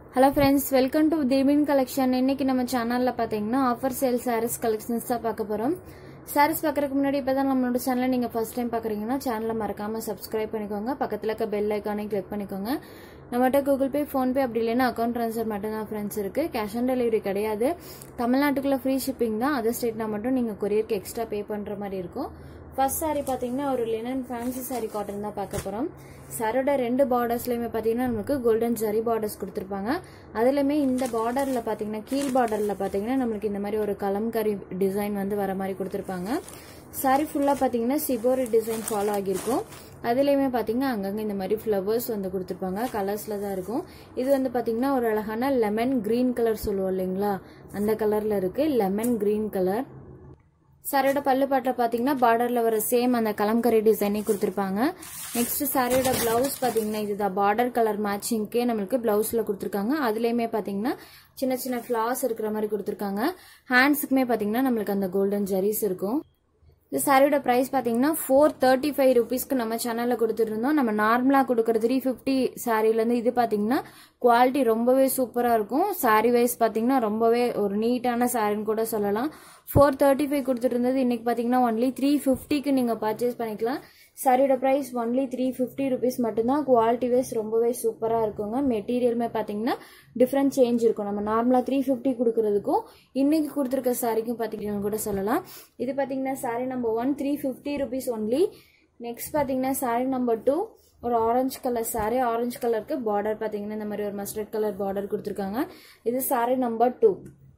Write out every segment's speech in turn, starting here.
Hello friends, welcome to Devin collection. இன்னைக்கு நம்ம சேனல்ல பாத்தீங்கன்னா ஆஃபர் சேல் sarees collections தான் பார்க்க போறோம். sarees பார்க்கறதுக்கு முன்னாடி இப்பதான் நம்மளோட சேனலை நீங்க ஃபர்ஸ்ட் டைம் பார்க்கறீங்கன்னா சேனலை மறக்காம subscribe பண்ணிக்கோங்க. பக்கத்துல இருக்க bell icon-ஐ click பண்ணிக்கோங்க. நம்மட்ட Google Pay, Phone Pay அப்படி இல்லனா account transfer மட்டும் தான் friends இருக்கு. cash on delivery கிடையாது. தமிழ்நாட்டுக்குள்ள free shipping தான். அதர் ஸ்டேட்னா மட்டும் நீங்க courierக்கு எக்ஸ்ட்ரா பே பண்ற மாதிரி இருக்கும். First saree பாத்தீங்கன்னா ஒரு linen fancy saree cotton தான் பார்க்க போறோம். சாரியோட ரெண்டு பார்டர்ஸ்லயுமே பாத்தீங்கன்னா நமக்கு கோல்டன் ஜரி பார்டர்ஸ் கொடுத்திருப்பாங்க. அதுலயுமே இந்த பார்டர்ல பாத்தீங்கன்னா கீழ் பார்டர்ல பாத்தீங்கன்னா நமக்கு இந்த மாதிரி ஒரு கலம்கரி டிசைன் வந்து வர மாதிரி கொடுத்திருப்பாங்க. சாரி ஃபுல்லா பாத்தீங்கன்னா சிபோரி டிசைன் ஃபாலோ ஆகியிருக்கும். அதுலயுமே பாத்தீங்கன்னா அங்கங்க இந்த மாதிரி ஃப்ளவர்ஸ் வந்து கொடுத்திருப்பாங்க. கலர்ஸ்ல தான் இருக்கும். இது வந்து பாத்தீங்கன்னா ஒரு அழகான லெமன் கிரீன் கலர் சொல்லுவோம் இல்லைங்களா, அந்த கலர்ல இருக்கு. Lemon green colour. சாரியோட பல்லு பாட்டுல பாத்தீங்கன்னா பார்டர்ல வர சேம் அந்த கலம்கரி டிசைனே கொடுத்திருப்பாங்க. நெக்ஸ்ட் சாரியோட பிளவுஸ் பாத்தீங்கன்னா இதுதான் பார்டர் கலர் மேட்சிங்க்கே நம்மளுக்கு பிளவுஸ்ல கொடுத்திருக்காங்க. அதுலயுமே பாத்தீங்கன்னா சின்ன சின்ன ஃபிளார்ஸ் இருக்கிற மாதிரி கொடுத்திருக்காங்க. ஹேண்ட்ஸுக்குமே பாத்தீங்கன்னா நம்மளுக்கு அந்த கோல்டன் ஜரிஸ் இருக்கும். இந்த சாரியோட பிரைஸ் பாத்தீங்கன்னா 435 rupeesக்கு நம்ம சேனல்ல கொடுத்துட்டு இருந்தோம். நம்ம நார்மலா கொடுக்கற 350 சாரில இருந்து இது பாத்தீங்கன்னா குவாலிட்டி ரொம்பவே சூப்பரா இருக்கும். சாரி வைஸ் பாத்தீங்கன்னா ரொம்பவே ஒரு நீட்டான சாரின்னு கூட சொல்லலாம். 435 கொடுத்துட்டு இருந்தது இன்னைக்கு பாத்தீங்கன்னா ஒன்லி 350க்கு நீங்க பர்ச்சேஸ் பண்ணிக்கலாம். சாரியோட பிரைஸ் ஒன்லி 350 rupees மட்டும்தான். குவாலிட்டி வைஸ் ரொம்பவே சூப்பரா இருக்குங்க. மெட்டீரியலுமே பாத்தீங்கன்னா டிஃபரெண்ட் சேஞ்ச் இருக்கும். நம்ம நார்மலா 350 கொடுக்கறதுக்கும் இன்னைக்கு கொடுத்துருக்க சாரிக்கும் பாத்தீங்கன்னா கூட சொல்லலாம். இது பாத்தீங்கன்னா sari number 1 350 rupees only. Next பாத்தீங்கன்னா சாரி நம்பர் 2 ஒரு ஆரஞ்சு கலர் சாரி. ஆரஞ்சு கலருக்கு பார்டர் பாத்தீங்கன்னா இந்த மாதிரி ஒரு மஸ்டர்ட் கலர் பார்டர் கொடுத்துருக்காங்க. இது சாரி நம்பர் 2.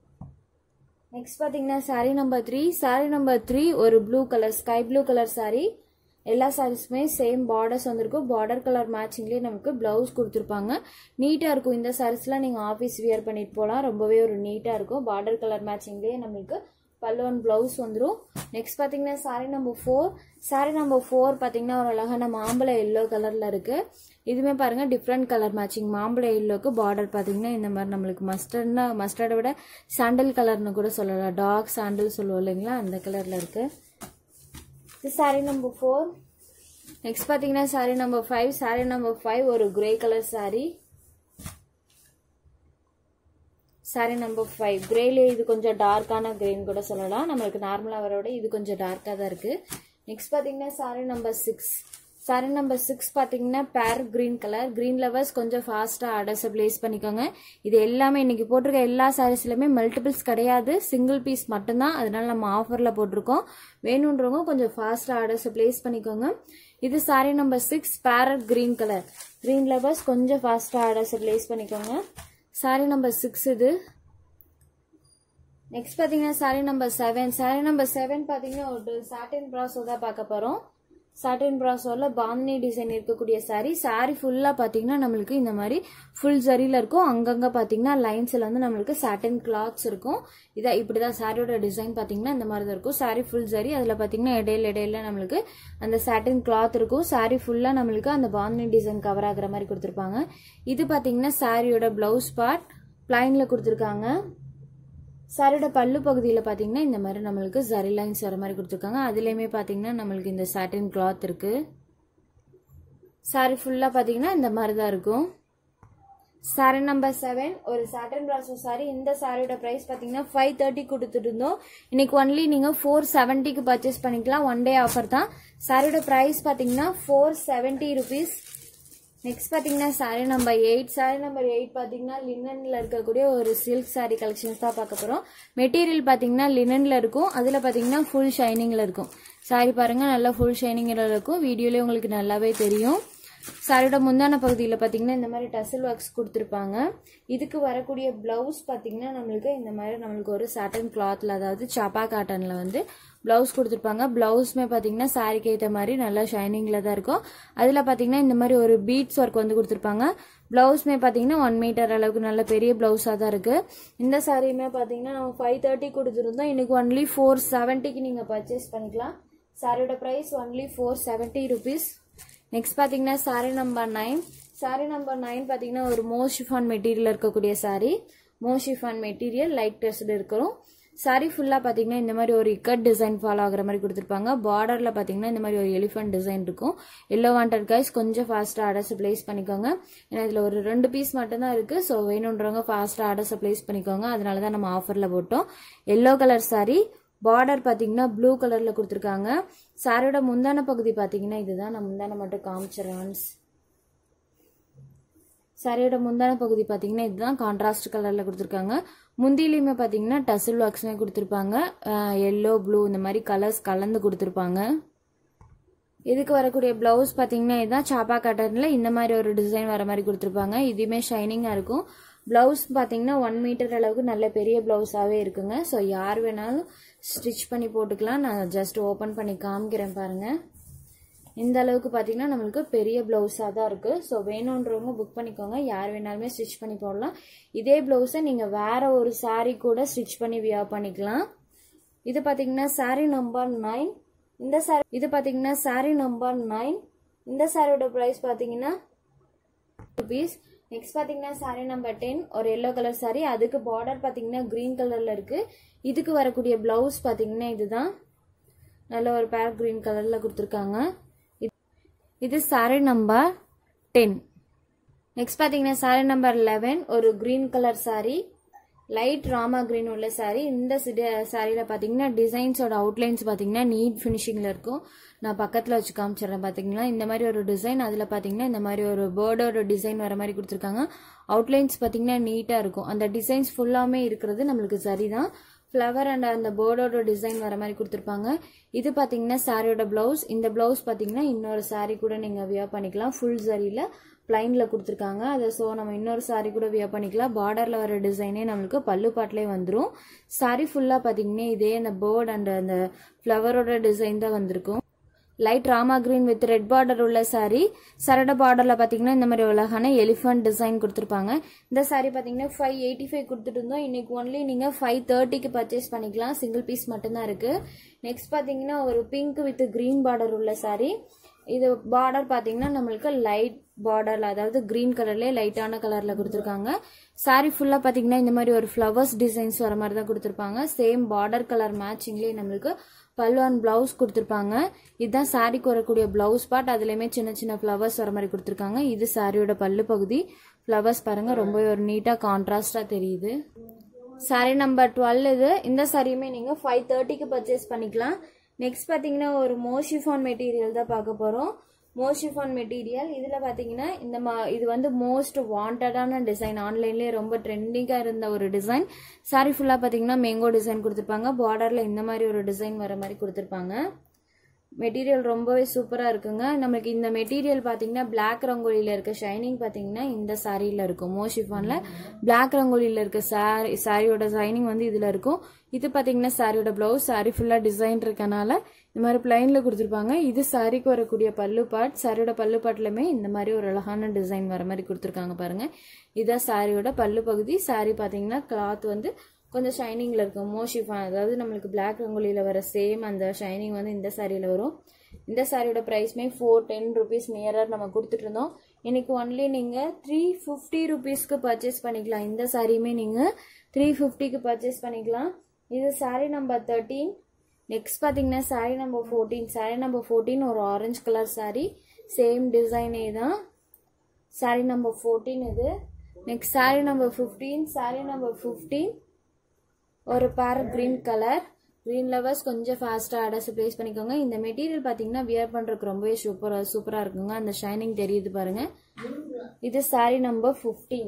நெக்ஸ்ட் பாத்தீங்கன்னா சாரி நம்பர் 3. சாரி நம்பர் 3 ஒரு blue colour sky blue colour sari. எல்லா சாரீஸுமே சேம் பார்டர்ஸ் வந்திருக்கும். பார்டர் கலர் மேட்சிங்லேயே நமக்கு பிளவுஸ் கொடுத்துருப்பாங்க. நீட்டா இருக்கும். இந்த சாரீஸ்லாம் நீங்க ஆஃபீஸ் வியர் பண்ணிட்டு போகலாம். ரொம்பவே ஒரு நீட்டா இருக்கும். பார்டர் கலர் மேட்சிங்லேயே நம்மளுக்கு பல்லுவன் பிளவுஸ் வந்துடும். நெக்ஸ்ட் பாத்தீங்கன்னா சாரி நம்பர் 4. சாரி நம்பர் 4 பாத்தீங்கன்னா ஒரு அழகான மாம்பழ எல்லோ கலர்ல இருக்கு. இதுமே பாருங்க டிஃப்ரெண்ட் கலர் மேட்சிங். மாம்பழ எல்லோக்கு பார்டர் பாத்தீங்கன்னா இந்த மாதிரி நம்மளுக்கு மஸ்டர்டை விட சாண்டல் கலர்னு கூட சொல்லலாம். டார்க் சாண்டல் சொல்லுவோம் இல்லைங்களா, அந்த கலர்ல இருக்கு. இது சாரி நம்பர் 4. நெக்ஸ்ட் பாத்தீங்கன்னா சாரி நம்பர் 5. சாரி நம்பர் 5 ஒரு grey colour sari. Sari number 5 கிரேல இது கொஞ்சம் டார்க்கான கிரேன்னு கூட சொல்லலாம். நம்மளுக்கு நார்மலா வரோட இது கொஞ்சம் டார்க்கா தான் இருக்கு. நெக்ஸ்ட் பாத்தீங்கன்னா சாரி நம்பர் 6. சாரி நம்பர் 6 பாத்தீங்கன்னா பேர் கிரீன் கலர். கிரீன் லவர்ஸ் கொஞ்சம் ஃபாஸ்டா ஆர்டர்ஸ் பிளேஸ் பண்ணிக்கோங்க. இது எல்லாமே இன்னைக்கு போட்டிருக்க எல்லா சாரீஸ்லயுமே மல்டிபிள்ஸ் கிடையாது, சிங்கிள் பீஸ் மட்டும்தான். அதனால நம்ம ஆஃபர்ல போட்டிருக்கோம். வேணும்ன்றவங்க கொஞ்சம் ஃபாஸ்டா ஆர்டர்ஸ் பிளேஸ் பண்ணிக்கோங்க. இது sari number 6 parrot green colour. Green lovers கொஞ்சம் ஃபாஸ்டா ஆர்டர்ஸ் பிளேஸ் பண்ணிக்கோங்க. சாரி நம்பர் 6 இது. நெக்ஸ்ட் பாத்தீங்கன்னா சாரி நம்பர் 7. சாரி நம்பர் 7 பாத்தீங்கன்னா ஒரு சாட்டின் பிராசோ தான் பார்க்க போறோம். சாட்டின் பிராசோல பாந்தினி டிசைன் இருக்கக்கூடிய சாரி. சாரி ஃபுல்லா பாத்தீங்கன்னா நம்மளுக்கு இந்த மாதிரி ஃபுல் ஜரியில இருக்கும். அங்கங்க பாத்தீங்கன்னா லைன்ஸ்ல வந்து நம்மளுக்கு சாட்டின் கிளாத்ஸ் இருக்கும். இதான் இப்படிதான் சாரியோட டிசைன் பாத்தீங்கன்னா இந்த மாதிரி தான் இருக்கும். சாரி ஃபுல் ஜரி. அதுல பாத்தீங்கன்னா இடையில நம்மளுக்கு அந்த சாட்டின் கிளாத் இருக்கும். சாரி ஃபுல்லா நம்மளுக்கு அந்த பாந்தினி டிசைன் கவர் ஆகுற மாதிரி கொடுத்திருப்பாங்க. இது பாத்தீங்கன்னா சாரியோட பிளவுஸ் பார்ட் பிளைன்ல கொடுத்திருக்காங்க. சாரியோட பல்லு பகுதியில் பாத்தீங்கன்னா இந்த மாதிரி நம்மளுக்கு ஜரி லைன்ஸ் வர மாதிரி கொடுத்துருக்காங்க. அதுலயுமே பாத்தீங்கன்னா நம்மளுக்கு இந்த சாட்டின் கிளாத் இருக்கு. சாரி ஃபுல்லா பாத்தீங்கன்னா இந்த மாதிரி தான் இருக்கும். சாரி நம்பர் 7 ஒரு சாட்டின் பிராசோ சாரி. இந்த சாரியோட பிரைஸ் பாத்தீங்கன்னா 530 கொடுத்துட்டு இருந்தோம். இன்னைக்கு ஒன்லி நீங்க 470க்கு பர்ச்சேஸ் பண்ணிக்கலாம். ஒன் டே ஆஃபர் தான். சாரியோட பிரைஸ் பாத்தீங்கன்னா 470 rupees. நெக்ஸ்ட் பாத்தீங்கன்னா சாரி நம்பர் 8. சாரி நம்பர் 8 பாத்தீங்கன்னா லினன்ல இருக்கக்கூடிய ஒரு சில்க் சாரி கலெக்ஷன்ஸ் தான் பார்க்க போறோம். மெட்டீரியல் பாத்தீங்கன்னா லினன்ல இருக்கும். அதுல பாத்தீங்கன்னா ஃபுல் ஷைனிங்ல இருக்கும். சாரி பாருங்க நல்லா ஃபுல் ஷைனிங்ல இருக்கும். வீடியோலயே உங்களுக்கு நல்லாவே தெரியும். சாரியோட முந்தான பகுதியில பாத்தீங்கன்னா இந்த மாதிரி டசல் ஒர்க்ஸ் கொடுத்திருப்பாங்க. இதுக்கு வரக்கூடிய பிளவுஸ் பாத்தீங்கன்னா நம்மளுக்கு ஒரு சாட்டன் கிளாத்ல, அதாவது சாப்பா காட்டன்ல வந்து பிளவுஸ் கொடுத்திருப்பாங்க. பிளவுஸ்மே பாத்தீங்கன்னா சாரிக்கு ஏற்ற மாதிரி நல்லா ஷைனிங்ல தான் இருக்கும். அதுல பாத்தீங்கன்னா இந்த மாதிரி ஒரு பீட்ஸ் ஒர்க் வந்து கொடுத்திருப்பாங்க. பிளவுஸ்மே பாத்தீங்கன்னா 1 மீட்டர் அளவுக்கு நல்ல பெரிய பிளவுஸா தான் இருக்கு. இந்த சாரியுமே பாத்தீங்கன்னா நம்ம 530 கொடுத்துருந்தோம். இன்னைக்கு ஒன்லி 470க்கு நீங்க பர்ச்சேஸ் பண்ணிக்கலாம். சாரியோட பிரைஸ் ஒன்லி 470 rupees. நெக்ஸ்ட் பாத்தீங்கன்னா சாரி நம்பர் 9. சாரி நம்பர் 9 பாத்தீங்கன்னா ஒரு மோ ஷிஃபான் மெட்டீரியல் இருக்கக்கூடிய sari. Moss chiffon material light test இருக்கிறோம். சாரி ஃபுல்லா பாத்தீங்கன்னா இந்த மாதிரி ஒரு இக்கட் டிசைன் ஃபாலோ ஆகுற மாதிரி கொடுத்துருப்பாங்க. பார்டர்ல பாத்தீங்கன்னா இந்த மாதிரி ஒரு எலிஃபென்ட் டிசைன் இருக்கும். எல்லோ வாண்டட் கைஸ் கொஞ்சம் ஃபாஸ்டா ஆர்டர்ஸ் பிளேஸ் பண்ணிக்கோங்க. ஏன்னா இதுல ஒரு 2 பீஸ் மட்டும் தான் இருக்கு. ஸோ வேணுன்றவங்க ஃபாஸ்டா ஆர்டர்ஸ் பிளேஸ் பண்ணிக்கோங்க. அதனாலதான் நம்ம ஆஃபர்ல போட்டோம். எல்லோ கலர் சாரி, பார்டர் பாத்தீங்கன்னா ப்ளூ கலர்ல கொடுத்துருக்காங்க. சாரியோட முந்தான பகுதி பாத்தீங்கன்னா இதுதான். நான் முந்தான மட்டும் காமிச்சிடறேன். சாரியோட முந்தான பகுதி பாத்தீங்கன்னா இதுதான். கான்ட்ராஸ்ட் கலர்ல கொடுத்துருக்காங்க. முந்திலையுமே பாத்தீங்கன்னா டசில் ஒர்க்ஸ்மே கொடுத்துருப்பாங்க. எல்லோ ப்ளூ இந்த மாதிரி கலர்ஸ் கலந்து கொடுத்துருப்பாங்க. இதுக்கு வரக்கூடிய பிளவுஸ் பாத்தீங்கன்னா இதுதான். சாப்பா கட்டன்ல இந்த மாதிரி ஒரு டிசைன் வர மாதிரி கொடுத்துருப்பாங்க. இதுவுமே ஷைனிங்கா இருக்கும். பிளவுஸ் பாத்தீங்கன்னா 1 மீட்டர் அளவுக்கு நல்ல பெரிய பிளவுஸாவே இருக்குங்க. ஸோ யார் வேணாலும் ஸ்டிச் பண்ணி போட்டுக்கலாம். நான் ஜஸ்ட் ஓபன் பண்ணி காமிக்கிறேன் பாருங்க. இந்த அளவுக்கு பாத்தீங்கன்னா நம்மளுக்கு பெரிய பிளவுஸா தான் இருக்கு. ஸோ வேணும்ன்றவங்க புக் பண்ணிக்கோங்க. யார் வேணாலுமே ஸ்டிச் பண்ணி போடலாம். இதே பிளவுஸை நீங்க வேற ஒரு சாரி கூட ஸ்டிச் பண்ணி வியர் பண்ணிக்கலாம். இது பாத்தீங்கன்னா சாரி நம்பர் 9. இந்த சாரி இது பாத்தீங்கன்னா சாரி நம்பர் 9. இந்த சாரியோட பிரைஸ் பாத்தீங்கன்னா ₹. நெக்ஸ்ட் பாத்தீங்கன்னா சாரி நம்பர் 10. ஒரு எல்லோ கலர் சாரி. அதுக்கு பார்டர் பாத்தீங்கன்னா கிரீன் கலர்ல இருக்கு. இதுக்கு வரக்கூடிய பிளவுஸ் பாத்தீங்கன்னா இதுதான். நல்ல ஒரு பேர் கிரீன் கலர்ல கொடுத்துருக்காங்க. இது சாரி நம்பர் 10. நெக்ஸ்ட் பாத்தீங்கன்னா சாரி நம்பர் 11. ஒரு green colour sari, light Rama green உள்ள சாரி. இந்த சாரியில பாத்தீங்கன்னா டிசைன்ஸோட அவுட்லைன்ஸ் பாத்தீங்கன்னா நீட் பினிஷிங்ல இருக்கும். நான் பக்கத்துல வச்சு காமிச்சிடறேன். பாத்தீங்கன்னா இந்த மாதிரி ஒரு டிசைன், அதுல பாத்தீங்கன்னா இந்த மாதிரி ஒரு பேர்டோட டிசைன் வர மாதிரி கொடுத்துருக்காங்க. அவுட்லைன்ஸ் பாத்தீங்கன்னா நீட்டா இருக்கும். அந்த டிசைன்ஸ் ஃபுல்லாமே இருக்கிறது நம்மளுக்கு சரிதான். ஃபிளவர் அண்ட் அந்த பேர்டோட டிசைன் வர மாதிரி கொடுத்துருப்பாங்க. இது பாத்தீங்கன்னா சாரியோட பிளவுஸ். இந்த பிளவுஸ் பாத்தீங்கன்னா இன்னொரு சாரி கூட நீங்க வியர் பண்ணிக்கலாம். ஃபுல் சரியில பிளைன்ல கொடுத்துருக்காங்க. அதை ஸோ நம்ம இன்னொரு சாரி கூட வியர் பண்ணிக்கலாம். பார்டர்ல வர டிசைனே நம்மளுக்கு பல்லு பாட்டிலே வந்துடும். சாரி ஃபுல்லா பாத்தீங்கன்னா இதே அந்த பேர்ட் அண்ட் அந்த ஃபிளவரோட டிசைன் தான் வந்திருக்கும். Light Rama green with red border உள்ள சாரி. சரட பார்டர்ல பாத்தீங்கன்னா இந்த மாதிரி அழகான எலிஃபென்ட் டிசைன் கொடுத்துருப்பாங்க. இந்த சாரி பாத்தீங்கன்னா 585 கொடுத்துட்டு இருந்தோம். இன்னைக்கு ஒன்லி நீங்க 530க்கு பர்ச்சேஸ் பண்ணிக்கலாம். சிங்கிள் பீஸ் மட்டும்தான் இருக்கு. நெக்ஸ்ட் பாத்தீங்கன்னா ஒரு பிங்க் வித் கிரீன் பார்டர் உள்ள சாரி. இது பார்டர் பாத்தீங்கன்னா நம்மளுக்கு லைட் பார்டர்ல, அதாவது கிரீன் கலர்லயே லைட்டான கலர்ல கொடுத்துருக்காங்க. சாரி ஃபுல்லா பாத்தீங்கன்னா இந்த மாதிரி ஒரு ஃபிளவர்ஸ் டிசைன்ஸ் வர மாதிரி தான் கொடுத்துருப்பாங்க. சேம் பார்டர் கலர் மேட்சிங்லயே நம்மளுக்கு பல்லு அண்ட் பிளவுஸ் கொடுத்துருப்பாங்க. இதுதான் சாரிக்கு வரக்கூடிய பிளவுஸ் பார்ட். அதுலயுமே சின்ன சின்ன ஃபிளவர்ஸ் வர மாதிரி கொடுத்துருக்காங்க. இது சாரியோட பல்லு பகுதி. ஃபிளவர்ஸ் பாருங்க ரொம்ப ஒரு நீட்டா கான்ட்ராஸ்டா தெரியுது. சாரி நம்பர் 12 இது. இந்த சாரியுமே நீங்க 530க்கு பர்ச்சேஸ் பண்ணிக்கலாம். நெக்ஸ்ட் பாத்தீங்கன்னா ஒரு மோஷிஃபான் மெட்டீரியல் தான் பார்க்க போறோம். மோஷிஃபான் மெட்டீரியல். இதுல பாத்தீங்கன்னா இது வந்து மோஸ்ட் வாண்டடான டிசைன். ஆன்லைன்லயே ரொம்ப ட்ரெண்டிங்கா இருந்த ஒரு டிசைன். சாரி ஃபுல்லா பாத்தீங்கன்னா மேங்கோ டிசைன் கொடுத்துருப்பாங்க. பார்டர்ல இந்த மாதிரி ஒரு டிசைன் வர மாதிரி கொடுத்துருப்பாங்க. மெட்டீரியல் ரொம்பவே சூப்பரா இருக்குங்க. நமக்கு இந்த மெட்டீரியல் பாத்தீங்கன்னா பிளாக் ரங்கோலியில இருக்க ஷைனிங் பாத்தீங்கன்னா இந்த சாரியில இருக்கும். மோஷிஃபான்ல பிளாக் ரங்கோலியில இருக்க சாரியோட ஷைனிங் வந்து இதுல இருக்கும். இது பாத்தீங்கன்னா சாரியோட பிளவுஸ். சாரி ஃபுல்லா டிசைன் இருக்கனால இந்த மாதிரி பிளைன்ல கொடுத்துருப்பாங்க. இது சாரிக்கு வரக்கூடிய பல்லு பார்ட். சாரியோட பல்லு பார்ட்லயுமே இந்த மாதிரி ஒரு அழகான டிசைன் வர மாதிரி கொடுத்துருக்காங்க பாருங்க. இதான் சாரியோட பல்லு பகுதி. சாரி பாத்தீங்கன்னா கிளாத் வந்து கொஞ்சம் ஷைனிங்ல இருக்கும். மோஷிஃபான், அதாவது நம்மளுக்கு பிளாக் ரங்கோலியில வர சேம் அந்த ஷைனிங் வந்து இந்த சாரியில வரும். இந்த சாரியோட பிரைஸ்மே ₹410 நியரர் நம்ம கொடுத்துட்டு இருந்தோம். இன்னைக்கு ஒன்லி நீங்க ₹350க்கு பர்ச்சேஸ் பண்ணிக்கலாம். இந்த சாரியுமே நீங்க ₹350க்கு பர்ச்சேஸ் பண்ணிக்கலாம். இது சாரி நம்பர் 13. நெக்ஸ்ட் பாத்தீங்கன்னா சாரி நம்பர் 14. சாரி நம்பர் 14 ஒரு ஆரஞ்சு கலர் சாரி. சேம் டிசைனே தான். சாரி நம்பர் 14 இது. Next sari number 15. Sari number 15 ஒரு பேர் கிரீன் கலர். கிரீன் லவர்ஸ் கொஞ்சம் ஃபாஸ்டா ஆர்டர்ஸ் பிளேஸ் பண்ணிக்கோங்க. இந்த மெட்டீரியல் பாத்தீங்கன்னா வியர் பண்றதுக்கு ரொம்பவே சூப்பரா இருக்குங்க. அந்த ஷைனிங் தெரியுது பாருங்க. இது சாரி நம்பர் 15.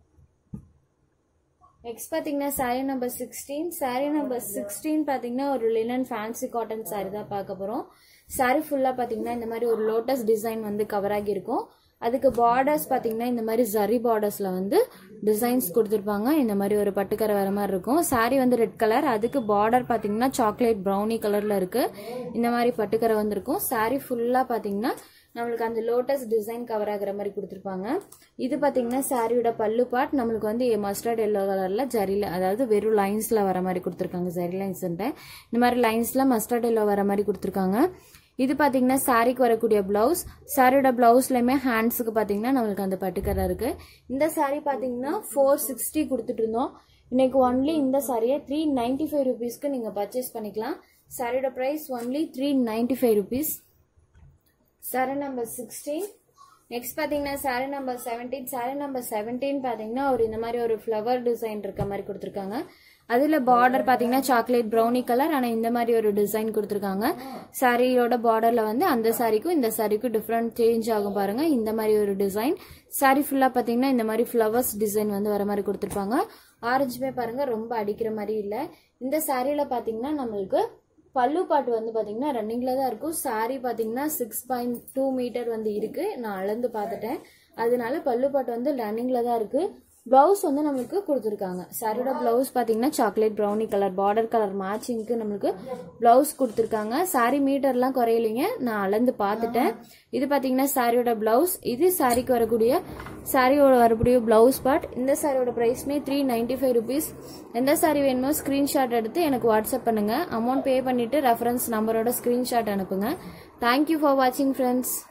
நெக்ஸ்ட் பாத்தீங்கன்னா சாரி நம்பர் 16. சாரி நம்பர் 16 பாத்தீங்கன்னா ஒரு லினன் ஃபேன்சி காட்டன் சாரி தான் பார்க்க போறோம். சாரி ஃபுல்லா பாத்தீங்கன்னா இந்த மாதிரி ஒரு லோட்டஸ் டிசைன் வந்து கவர் ஆகி இருக்கும். அதுக்கு பார்டர்ஸ் பாத்தீங்கன்னா இந்த மாதிரி ஜரி பார்டர்ஸ்ல வந்து டிசைன்ஸ் கொடுத்துருப்பாங்க. இந்த மாதிரி ஒரு பட்டுக்கரை வர மாதிரி இருக்கும். சாரி வந்து ரெட் கலர். அதுக்கு பார்டர் பாத்தீங்கன்னா சாக்லேட் ப்ரௌனி கலர்ல இருக்கு. இந்த மாதிரி பட்டுக்கரை வந்திருக்கும். சாரி ஃபுல்லா பாத்தீங்கன்னா நம்மளுக்கு அந்த லோட்டஸ் டிசைன் கவர் ஆகுற மாதிரி கொடுத்துருப்பாங்க. இது பாத்தீங்கன்னா சாரியோட பல்லு பார்ட். நம்மளுக்கு வந்து மஸ்டர்ட் எல்லோ கலர்ல ஜரில, அதாவது வெறும் லைன்ஸ்ல வர மாதிரி கொடுத்துருக்காங்க. ஜரி லைன்ஸ் இந்த மாதிரி லைன்ஸ்ல மஸ்டர்ட் எல்லோ வர மாதிரி கொடுத்துருக்காங்க. இது பாத்தீங்கன்னா சாரிக்கு வரக்கூடிய பிளவுஸ். சாரியோட பிளவுஸ்லயுமே ஹேண்ட்ஸுக்கு பாத்தீங்கன்னா நம்மளுக்கு அந்த பட்டுக்கரை இருக்கு. இந்த சாரி பாத்தீங்கன்னா 460 கொடுத்துட்டு இருந்தோம். இன்னைக்கு ஒன்லி இந்த சாரியை 395 rupeesக்கு நீங்க பர்ச்சேஸ் பண்ணிக்கலாம். சாரியோட price only 395 rupees. Sari number 16. Next பாத்தீங்கன்னா சாரி நம்பர் 17. சாரி நம்பர் 17 பாத்தீங்கன்னா ஒரு இந்த மாதிரி ஒரு ஃப்ளவர் டிசைன் இருக்க மாதிரி கொடுத்துருக்காங்க. அதுல பார்டர் பாத்தீங்கன்னா சாக்லேட் ப்ரௌனி கலர், ஆனா இந்த மாதிரி ஒரு டிசைன் கொடுத்துருக்காங்க. சாரியோட பார்டர்ல வந்து அந்த சாரிக்கும் இந்த சாரிக்கும் டிஃப்ரெண்ட் சேஞ்ச் ஆகும் பாருங்க. இந்த மாதிரி ஒரு டிசைன் சாரி ஃபுல்லா பாத்தீங்கன்னா இந்த மாதிரி ஃப்ளவர்ஸ் டிசைன் வந்து வர மாதிரி கொடுத்துருப்பாங்க. ஆரஞ்சுமே பாருங்க ரொம்ப அடிக்கிற மாதிரி இல்ல. இந்த சாரியில பாத்தீங்கன்னா நம்மளுக்கு பல்லு பாட்டு வந்து பாத்தீங்கன்னா ரன்னிங்ல தான் இருக்கும். சாரி பாத்தீங்கன்னா 6.2 மீட்டர் வந்து இருக்கு. நான் அளந்து பார்த்துட்டேன். அதனால பல்லு பாட்டு வந்து ரன்னிங்ல தான் இருக்கு. பிளவுஸ் வந்து நம்மளுக்கு கொடுத்துருக்காங்க. சாரியோட பிளவுஸ் பாத்தீங்கன்னா chocolate brownie colour border colour மேட்சிங்க்கு நம்மளுக்கு பிளவுஸ் கொடுத்துருக்காங்க. சாரி மீட்டர்லாம் குறையலைங்க, நான் அளந்து பார்த்துட்டேன். இது பாத்தீங்கன்னா சாரியோட பிளவுஸ். இது சாரிக்கு வரக்கூடிய பிளவுஸ் பார்ட். இந்த சாரியோட பிரைஸ்மே 395 rupees. எந்த சாரி வேணுமோ ஸ்கிரீன்ஷாட் எடுத்து எனக்கு வாட்ஸ்அப் பண்ணுங்க. அமௌண்ட் பே பண்ணிட்டு ரெஃபரன்ஸ் நம்பரோட ஸ்கிரீன்ஷாட் அனுப்புங்க. தேங்க்யூ ஃபார் வாட்சிங் ஃப்ரெண்ட்ஸ்.